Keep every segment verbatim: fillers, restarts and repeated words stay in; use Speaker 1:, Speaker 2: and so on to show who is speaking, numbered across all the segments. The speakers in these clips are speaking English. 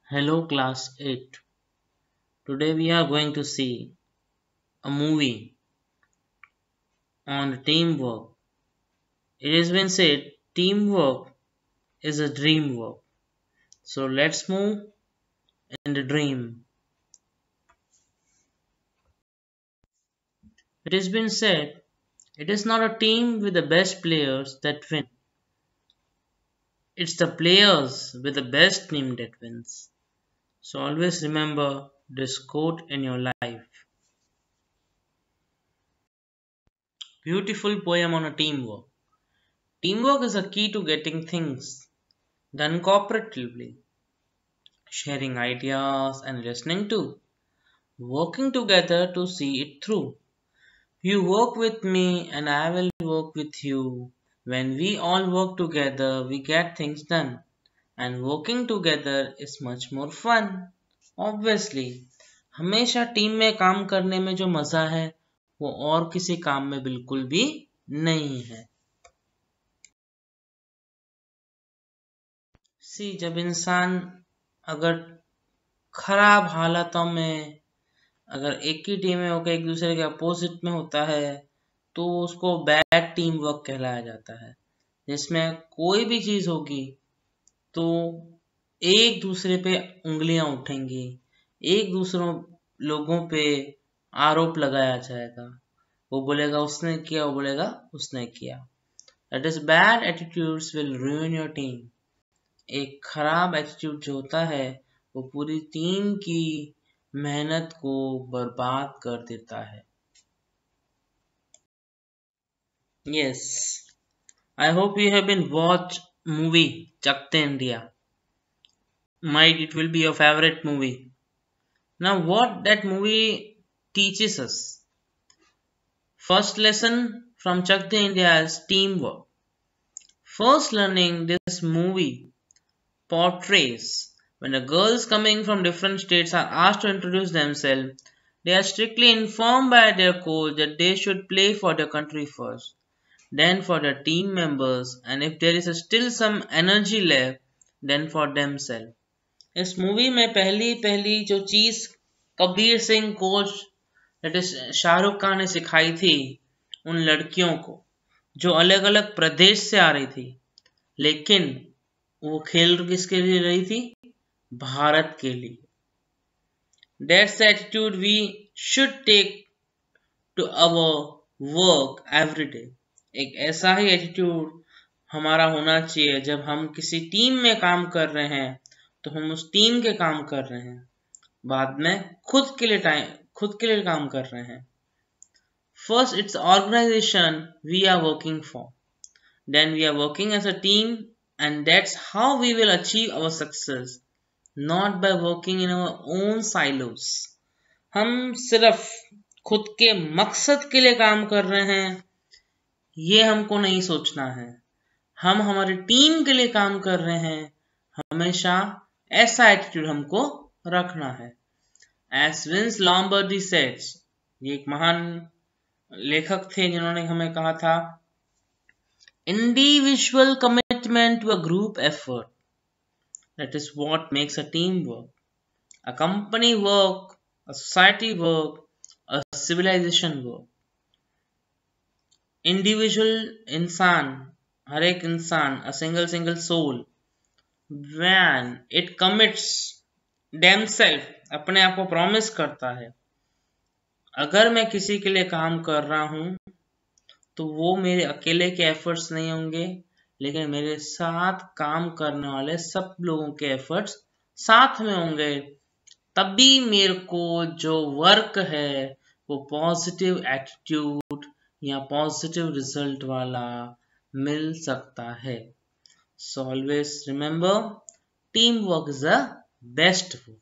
Speaker 1: Hello class eight. Today we are going to see a movie on teamwork. It has been said teamwork is a dream work. So let's move in the dream. It has been said it is not a team with the best players that win. It's the players with the best team that wins. So always remember this quote in your life. Beautiful poem on a teamwork. Teamwork is a key to getting things done cooperatively, sharing ideas and listening to, working together to see it through. You work with me and I will work with you. When we all work together, we get things done. And working together is much more fun. Obviously, हमेशा team में काम करने में जो मजा है वो और किसी काम में बिल्कुल भी नहीं है. सी जब इंसान अगर खराब हालातों में अगर एक ही टीम में होकर एक दूसरे के अपोजिट में होता है तो उसको बैड टीम वर्क कहलाया जाता है, जिसमें कोई भी चीज होगी तो एक दूसरे पे उंगलियां उठेंगी, एक दूसरों लोगों पे आरोप लगाया जाएगा. वो बोलेगा उसने किया, वो बोलेगा उसने किया. That is bad attitudes will ruin your team. एक खराब एटीट्यूड जो होता है वो पूरी टीम की मेहनत को बर्बाद कर देता है. Yes, I hope you have been watched movie Chak De India. Might it will be your favorite movie. Now what that movie teaches us? First lesson from Chak De India is teamwork. First learning this movie portrays when the girls coming from different states are asked to introduce themselves, they are strictly informed by their coach that they should play for their country first, then for their team members, and if there is still some energy left, then for themselves. इस movie में पहली पहली जो चीज Kabir Singh coach that is Shahrukh Khan ने सिखाई थी उन लड़कियों को जो अलग अलग प्रदेश से आ रही थी, लेकिन वो खेल किसके लिए रही थी? भारत के लिए. That's the attitude we should take to our work every day. एक ऐसा ही एटीट्यूड हमारा होना चाहिए जब हम किसी टीम में काम कर रहे हैं तो हम उस टीम के काम कर रहे हैं, बाद में खुद के लिए टाइम खुद के लिए काम कर रहे हैं. First, it's organization we are working for. Then we are working as a team, and that's how we will achieve our success, not by working in our own silos. हम सिर्फ खुद के मकसद के लिए काम कर रहे हैं ये हमको नहीं सोचना है. हम हमारी टीम के लिए काम कर रहे हैं, हमेशा ऐसा एटीट्यूड हमको रखना है. As Vince Lombardi says, ये एक महान लेखक थे जिन्होंने हमें कहा था, individual commitment to a group effort, that is what makes a team work. A company work, a society work, a civilization work. Individual इंसान, हर एक इंसान, a single single soul, when it commits themselves, अपने आप को promise करता है, अगर मैं किसी के लिए काम कर रहा हूं तो वो मेरे अकेले के एफर्ट्स नहीं होंगे, लेकिन मेरे साथ काम करने वाले सब लोगों के एफर्ट्स साथ में होंगे. तभी मेरे को जो वर्क है वो पॉजिटिव एटीट्यूड या पॉजिटिव रिजल्ट वाला मिल सकता है. So always remember, team work is the best work.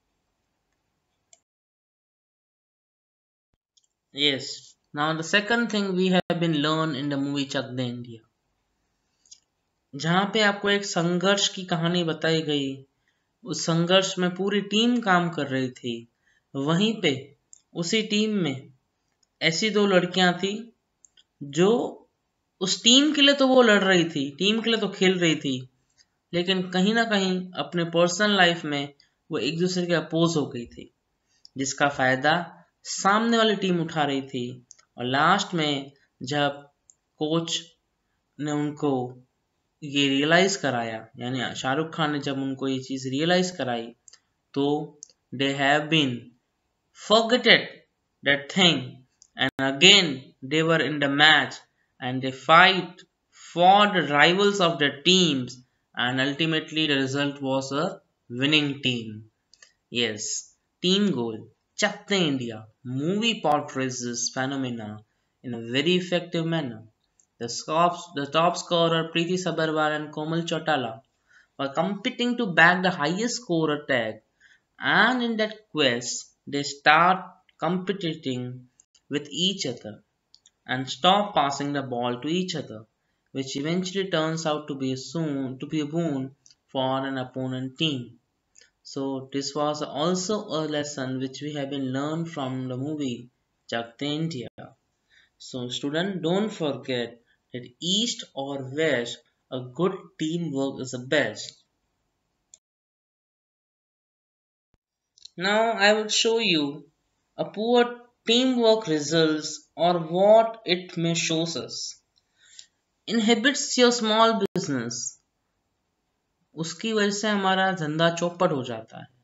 Speaker 1: Yes. Now the second thing we have been learned in the movie Chak De India, जहां पे आपको एक संघर्ष की कहानी बताई गई, उस संघर्ष में पूरी टीम काम कर रही थी. वहीं पे उसी टीम में ऐसी दो लड़कियां थी जो उस टीम के लिए तो वो लड़ रही थी, टीम के लिए तो खेल रही थी, लेकिन कहीं ना कहीं अपने पर्सनल लाइफ में वो एक दूसरे के अपोज हो गई थी, जिसका फायदा सामने वाली टीम उठा रही थी। और लास्ट में जब कोच ने उनको ये रियलाइज कराया, यानी शाहरुख खान ने जब उनको ये चीज रियलाइज कराई, तो they have been forgotten that thing, and again they were in the match and they fight for the rivals of their teams, and ultimately the result was a winning team. Yes, team goal. Chakte India movie portrays this phenomena in a very effective manner. The, scops, the top scorer Preeti Sabarwal and Komal Chautala were competing to back the highest scorer tag, and in that quest they start competing with each other and stop passing the ball to each other, which eventually turns out to be a soon to be a boon for an opponent team. So this was also a lesson which we have been learned from the movie Jagte India. So student, don't forget that east or west, a good teamwork is the best. Now I will show you a poor teamwork results or what it may shows us. Inhibits your small business. उसकी वजह से हमारा धंधा चौपट हो जाता है.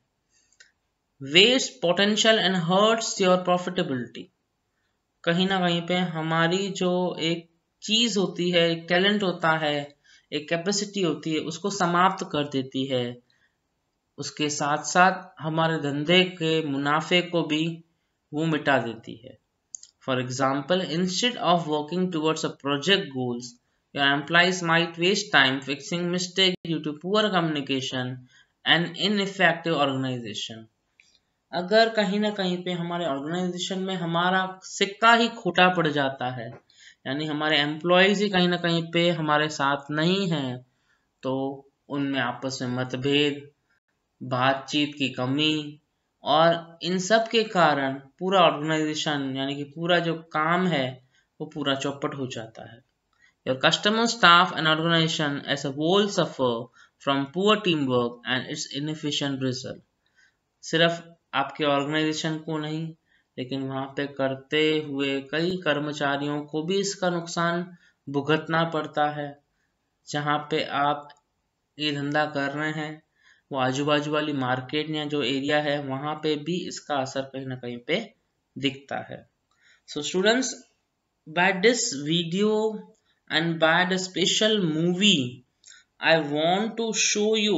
Speaker 1: Wastes potential and hurts your profitability. कहीं ना कहीं पे हमारी जो एक चीज होती है, एक टैलेंट होता है, एक कैपेसिटी होती है, उसको समाप्त कर देती है. उसके साथ साथ हमारे धंधे के मुनाफे को भी वो मिटा देती है. For example, instead of working towards a project goals, your employees might waste time fixing mistakes due to poor communication and ineffective organization. अगर कहीं ना कहीं पे हमारे ऑर्गेनाइजेशन में हमारा सिक्का ही खोटा पड़ जाता है, यानी हमारे एम्प्लॉयज ही कहीं ना कहीं पे हमारे साथ नहीं हैं, तो उनमें आपस में मतभेद, बातचीत की कमी, और इन सब के कारण पूरा ऑर्गेनाइजेशन यानी कि पूरा जो काम है वो पूरा चौपट हो जाता है. Your customer, staff and organization as a whole suffer from poor teamwork and its inefficient result. सिर्फ आपके ऑर्गेनाइजेशन को नहीं, लेकिन वहां पे करते हुए कई कर्मचारियों को भी इसका नुकसान भुगतना पड़ता है. जहां पे आप ये धंधा कर रहे हैं, वो आजू बाजू वाली मार्केट या जो एरिया है वहां पे भी इसका असर कहीं ना कहीं पे दिखता है. So students, by this video and by the special movie, I want to show you,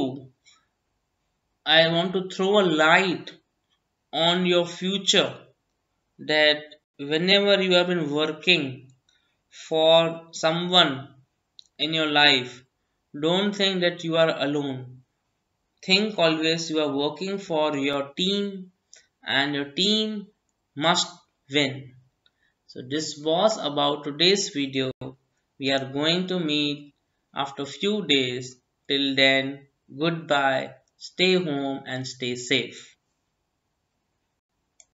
Speaker 1: I want to throw a light on your future, that whenever you have been working for someone in your life, don't think that you are alone. Think always you are working for your team and your team must win. So this was about today's video. We are going to meet after few days. Till then, goodbye, stay home and stay safe.